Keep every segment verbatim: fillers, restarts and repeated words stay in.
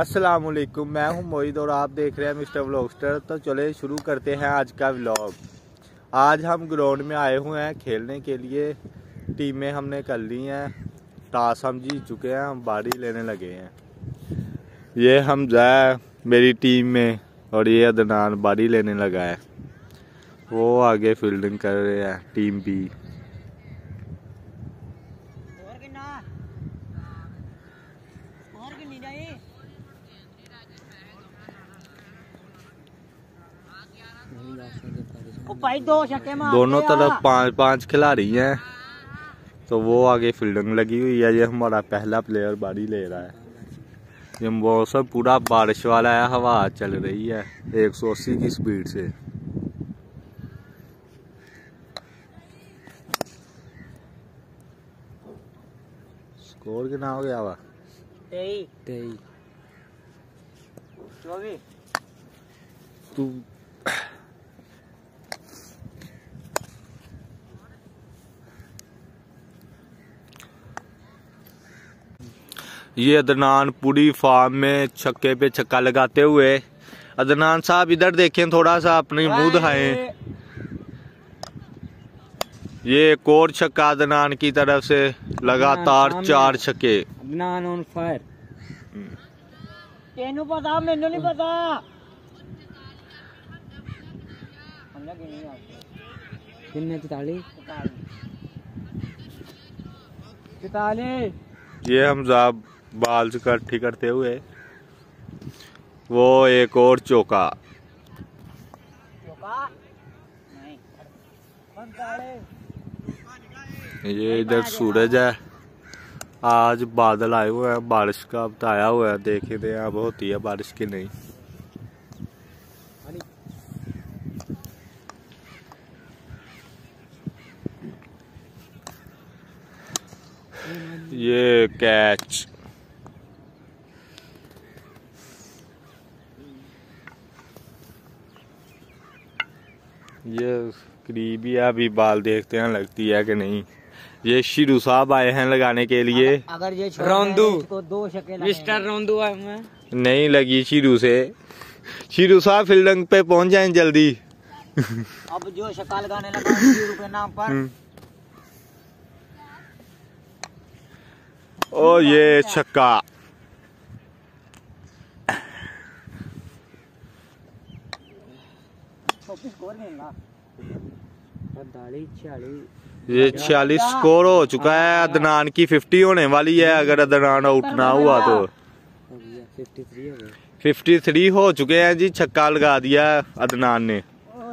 अस्सलामुअलैकुम, मैं हूं मोहित और आप देख रहे हैं मिस्टर व्लॉगस्टर। तो चले शुरू करते हैं आज का व्लॉग। आज हम ग्राउंड में आए हुए हैं खेलने के लिए। टीमें हमने कर ली हैं, टास हम जीत चुके हैं, हम बारी लेने लगे हैं। ये हमजा है मेरी टीम में और ये अदनान बारी लेने लगा है। वो आगे फील्डिंग कर रहे हैं टीम बी। दोनों तरफ पांच पांच खिलाड़ी हैं, तो वो आगे फील्डिंग लगी हुई है। ये हमारा पहला प्लेयर बारी ले रहा है। ये मौसम पूरा बारिश वाला है, हवा चल रही है एक सौ अस्सी की स्पीड से। स्कोर कितना हो गया हुआ? तेईस तेईस चौबीस। तू ये अदनान पूरी फार्म में छक्के पे छक्का लगाते हुए। अदनान साहब इधर देखें, थोड़ा सा अपनी मुंह दिखाएं। ये एक और छक्का अदनान की तरफ से, लगातार चार छक्के। Adnan on fire. तेनू पता, मैनू नहीं पता। कितने? तैतालीस तैतालीस। ये हमजा बाल इकट्ठी करते हुए, वो एक और चौका। ये इधर सूरज है, आज बादल आए हुए हैं, बारिश का बताया हुआ है। देखे थे अब होती है बारिश की नहीं। ये कैच। ये करीब ही अभी बाल देखते हैं लगती है कि नहीं। ये शीरू साहब आए हैं लगाने के लिए। अगर ये रोंदू को दो शके मिस्टर रोंदू है मैं। नहीं लगी शीरू से। शीरू साहब फील्डिंग पे पहुंच जाएं जल्दी। अब जो शक्का लगाने लगा शीरू के नाम पर। ओ ये छक्का। ये छियालीस स्कोर हो चुका है। अदनान की फिफ्टी होने वाली है अगर अदनान आउट ना हुआ तो। फिफ्टी थ्री हो चुके हैं जी, छक्का लगा दिया अदनान ने।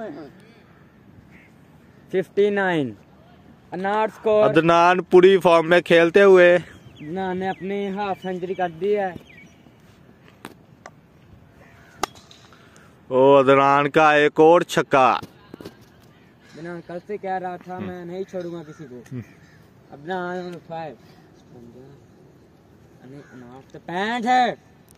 Fifty nine score. अदनान पूरी फॉर्म में खेलते हुए अदनान ने अपनी हाफ सेंचुरी कर दी है। ओ अदनान का एक और छक्का। अदनान कल से कह रहा था मैं नहीं छोड़ूंगा किसी को। अदनान फाइव तो पैंठ है।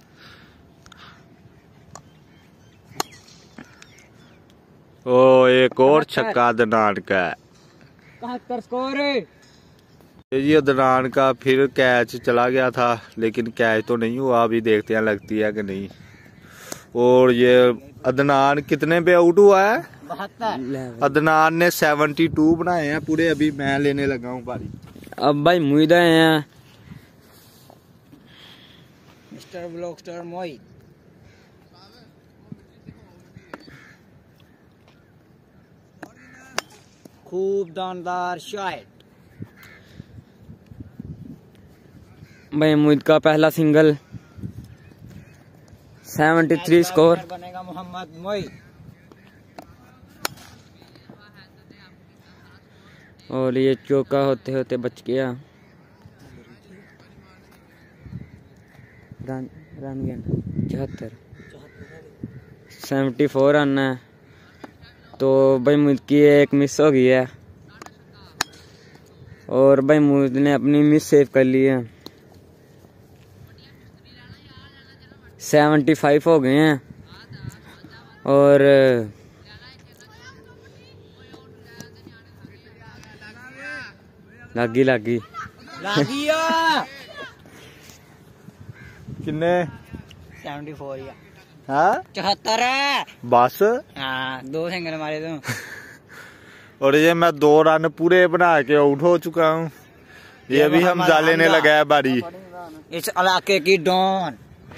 ओ एक और छक्का अदनान का। बहत्तर स्कोर है। ये अदनान का फिर कैच चला गया था, लेकिन कैच तो नहीं हुआ। अभी देखते हैं लगती है कि नहीं। और ये अदनान कितने पे आउट हुआ है? बहत्तर। अदनान ने सेवेंटी टू बनाए हैं पूरे। अभी मैं लेने लगा हूँ बारी। अब भाई मुईद हैं मिस्टर व्लॉगस्टर मोहित। खूब दानदार शॉट। भाई मुईद का पहला सिंगल। Seventy three score. बनेगा मोहम्मद मोहित। और ये चौका होते होते बच गया। रन रन गया चौहत्तर। सेवेंटी फोर रन है। तो भाई मुझ की एक मिस हो गई है और भाई मुझ ने अपनी मिस सेव कर ली है। सेवेंटी फाइव हो गए हैं और लागी लागी किन्ने सेवेंटी फोर या हाँ चौहत्तर है बस। हाँ दो सिंगल मारे तो। और ये मैं दो रन पूरे बना के आउट हो चुका हूँ। ये भी हम जा लेने लगा है बारी। इस इलाके की डॉन।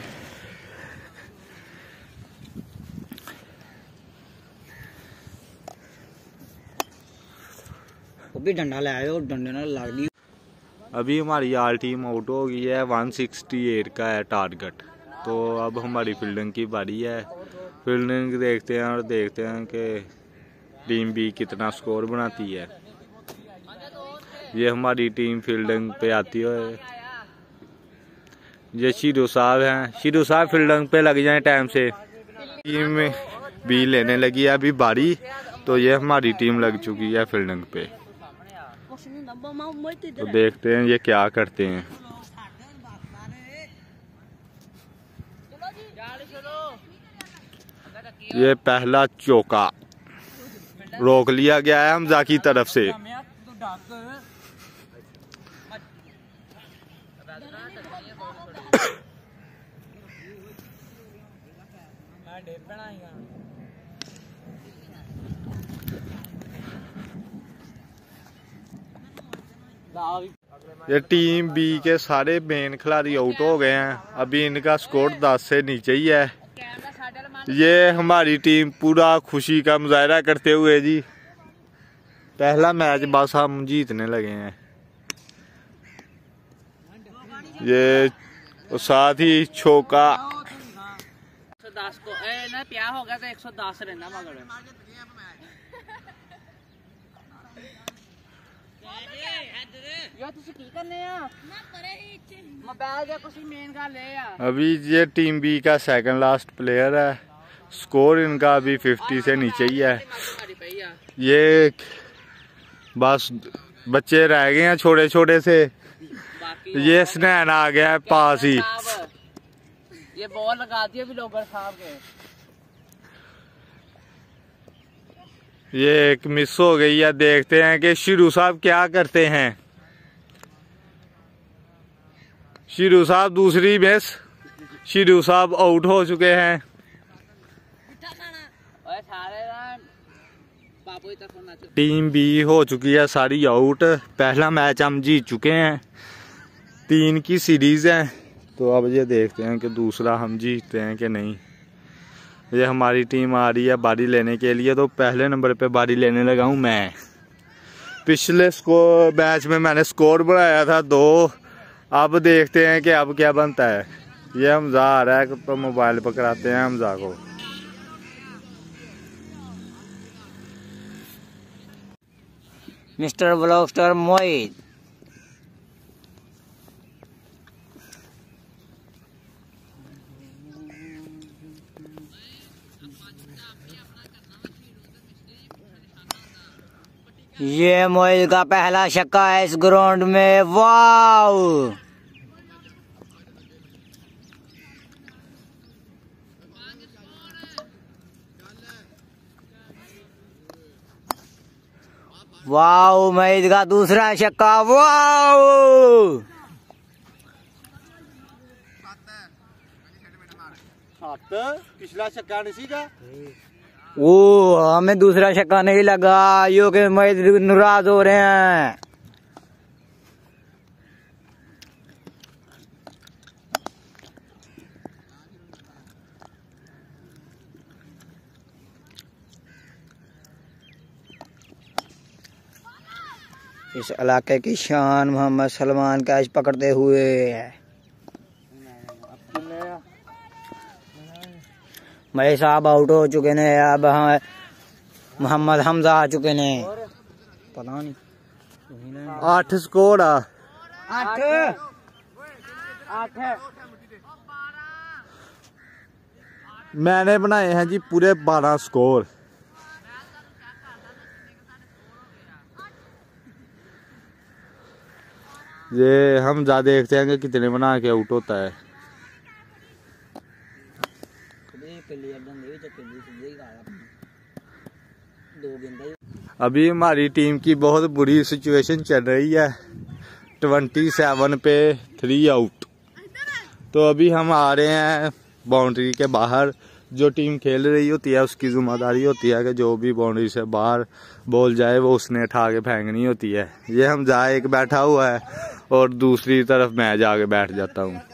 वो भी डंडा ले आए और डंडे ना लग दी। अभी हमारी आल टीम आउट हो गई है। वन सिक्सटी एट का है टारगेट। तो अब हमारी फील्डिंग की बारी है। फील्डिंग देखते हैं और देखते हैं कि टीम बी कितना स्कोर बनाती है। ये हमारी टीम फील्डिंग पे आती है। ये शीरू साहब हैं। शीरू साहब फील्डिंग पे लग जाए टाइम से। टीम बी लेने लगी है अभी बारी। तो ये हमारी टीम लग चुकी है फील्डिंग पे। तो देखते हैं ये क्या करते हैं। ये पहला चौका रोक लिया गया है हमजा की तरफ से। ये टीम बी के सारे मेन खिलाड़ी आउट हो गए हैं। अभी इनका स्कोर दस से नीचे ही है। ये हमारी टीम पूरा खुशी का मुजाहरा करते हुए जी पहला मैच बस हम जीतने लगे हैं। ये साथ ही चौका एक सौ दस को ए ना प्या हो गया तो एक सौ दस रहना मगर यार ਤੁਸੀਂ ਕੀ करने आ मैं परे ही मोबाइल या कुछ मेन का ले आ। अभी ये टीम बी का सेकंड लास्ट प्लेयर है। स्कोर इनका अभी फिफ्टी से नीचे ही है। ये बस बच्चे रह गए हैं छोटे छोटे से। ये स्नैन आ गया है पास ही। ये बॉल लगा दी अभी लोगर साहब के। ये एक मिस हो गई है। देखते हैं कि शीरू साहब क्या करते हैं। शीरू साहब दूसरी मिस। शीरू साहब आउट हो चुके हैं। टीम बी हो चुकी है सारी आउट। पहला मैच हम जीत चुके हैं। तीन की सीरीज है। तो अब ये देखते हैं कि दूसरा हम जीतते हैं कि नहीं। ये हमारी टीम आ रही है बारी लेने के लिए। तो पहले नंबर पे बारी लेने लगा हूँ मैं। पिछले स्कोर मैच में मैंने स्कोर बनाया था दो। अब देखते हैं कि अब क्या बनता है। ये हमजा आ रहा है तो मोबाइल पकड़ाते हैं हमजा को। मिस्टर ब्लॉकस्टर मोहित ये मोहित का पहला छक्का है इस ग्राउंड में। वाव वाव मोहित का दूसरा छक्का। वाव पिछला छक्का नहीं का। वो हमें दूसरा छक्का नहीं लगा। यो के मोहित नाराज हो रहे हैं। इस इलाके की शान मोहम्मद सलमान कैच पकड़ते हुए है। महेश साहब आउट हो चुके ने। अब मोहम्मद हमजा आ चुके ने। पता नहीं आठ स्कोर आ आठ आठ मैंने बनाए हैं जी पूरे बारह स्कोर। ये हम ज्यादा देखते हैं कि कितने बना के आउट होता है। अभी हमारी टीम की बहुत बुरी सिचुएशन चल रही है। ट्वेंटी सेवन पे थ्री आउट। तो अभी हम आ रहे हैं बाउंड्री के बाहर जो टीम खेल रही होती है उसकी जिम्मेदारी होती है कि जो भी बाउंड्री से बाहर बॉल जाए वो उसने उठा के फेंकनी होती है। ये हम जहाँ एक बैठा हुआ है और दूसरी तरफ मैं जाके बैठ जाता हूँ।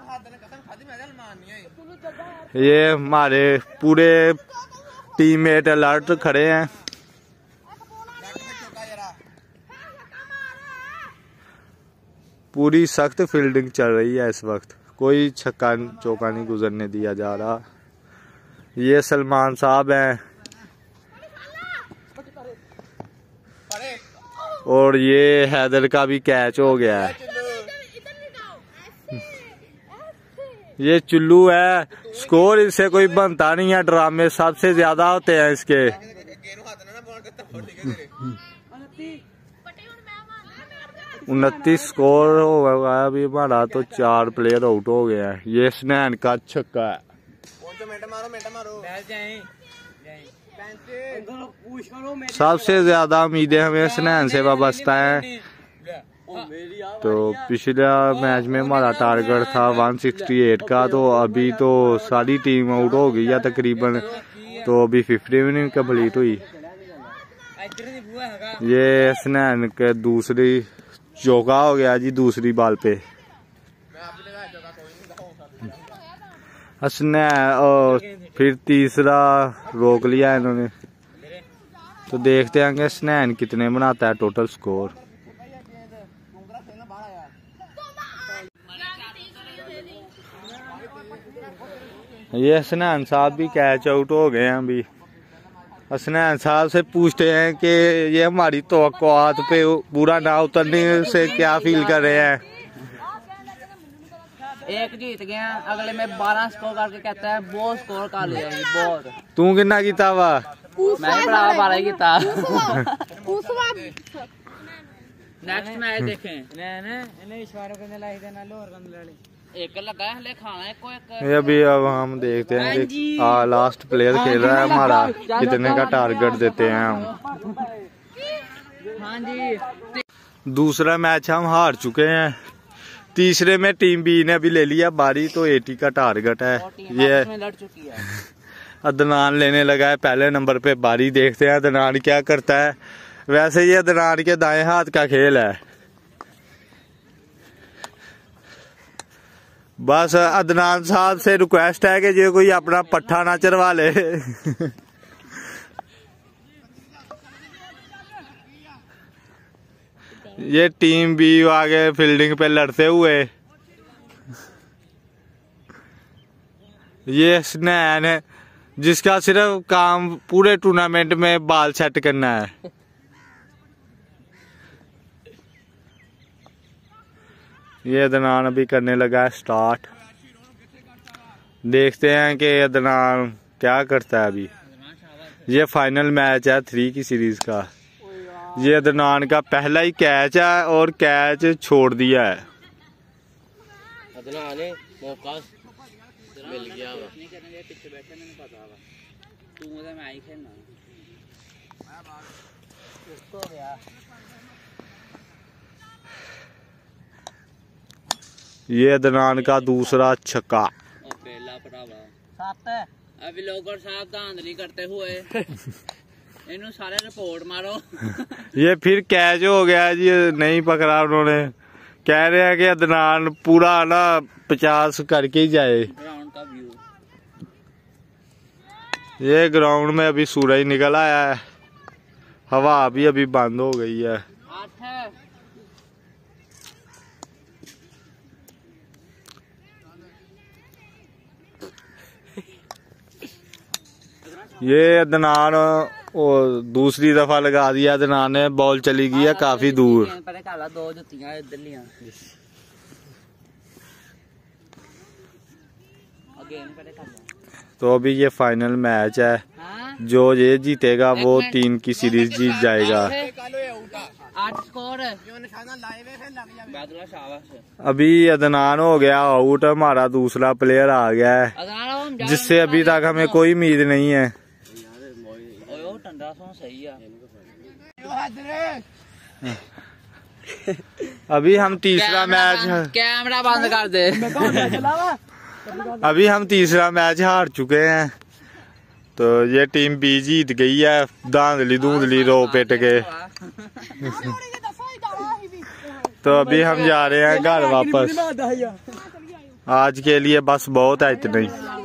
ये हमारे पूरे टीममेट अलर्ट खड़े हैं। पूरी सख्त फील्डिंग चल रही है इस वक्त, कोई छक्का चौका नहीं गुजरने दिया जा रहा। ये सलमान साहब हैं और ये हैदर का भी कैच हो गया है। ये चुल्लू है, स्कोर इससे कोई बनता नहीं है, ड्रामे सबसे ज्यादा होते हैं इसके। उनतीस स्कोर हो गया अभी हमारा, तो चार प्लेयर आउट हो गए हैं। ये स्नैन का छक्का है। सबसे ज्यादा उम्मीदें हमें स्नैन से वाबस्ता है। तो पिछला मैच में हमारा टारगेट था एक सौ अड़सठ का, तो अभी तो सारी टीम आउट हो गई है तकरीबन, तो अभी फिफ्टी भी नहीं कम्प्लीट हुई। ये स्नैन के दूसरी चौका हो गया जी दूसरी बॉल पे। हसने और फिर तीसरा रोक लिया इन्होंने, तो देखते हैं कि स्नैन कितने बनाता है टोटल स्कोर। ये हसनैन साहब भी कैच आउट हो गए हैं अभी। हसनैन साहब से पूछते हैं कि ये हमारी तवक्कुआत पे पूरा ना उतरने से क्या फील कर रहे हैं। एक जीत गया, अगले में बारह स्कोर करके कहता है बहुत स्कोर कर लिया बहुत। तू कितना कीता वा? मैं बड़ा बारह कीता। नेक्स्ट मैच देखें। एक लगा है, ले खाना है कोई एक। ये अभी अब हम देखते हैं कि आ, लास्ट प्लेयर खेल रहा है हमारा, कितने का टारगेट देते हैं हम। हाँ जी, दूसरा मैच हम हार चुके हैं। तीसरे में टीम बी ने अभी ले लिया बारी, तो अस्सी का टारगेट है। ये अदनान लेने लगा है पहले नंबर पे बारी। देखते हैं अदनान क्या करता है। वैसे ये अदनान के दाएं हाथ का खेल है। बस अदनान साहब से रिक्वेस्ट है कि जो कोई अपना पट्ठा ना चरवा ले। ये टीम भी आगे फील्डिंग पे लड़ते हुए। ये स्नैन है जिसका सिर्फ काम पूरे टूर्नामेंट में बॉल सेट करना है। ये अदनान अभी करने लगा है स्टार्ट। देखते हैं कि अदनान क्या करता है अभी। ये फाइनल मैच है थ्री की सीरीज का। ये अदनान का पहला ही कैच है और कैच छोड़ दिया है। अदनान ने मौका मिल गया। ये अदनान का दूसरा छक्का। अभी लोग साहब धांधली करते हुए इन्हों सारे रिपोर्ट मारो। ये फिर कैच हो गया जी, नहीं पकड़ा उन्होंने। कह रहे हैं कि अदनान पूरा ना पचास करके ही जाए। ग्राउंड का व्यू। ये ग्राउंड में अभी सूरज निकल आया है, हवा भी अभी बंद हो गई है। ये अदनान और दूसरी दफा लगा दिया अदनान ने, बॉल चली गई है काफी दूर। दो जुत्तियां इधर लिया। तो अभी ये फाइनल मैच है, जो ये जीतेगा वो तीन की सीरीज जीत जाएगा। अभी अदनान हो गया आउट, हमारा दूसरा प्लेयर आ गया है जिससे अभी तक हमें कोई उम्मीद नहीं है। अभी हम तीसरा मैच। कैमरा बंद कर दे। अभी हम तीसरा मैच हार चुके हैं, तो ये टीम बी जीत गई है धांधली धूंधली रो पिट के। तो अभी हम जा रहे हैं घर वापस। आज के लिए बस बहुत है इतना ही।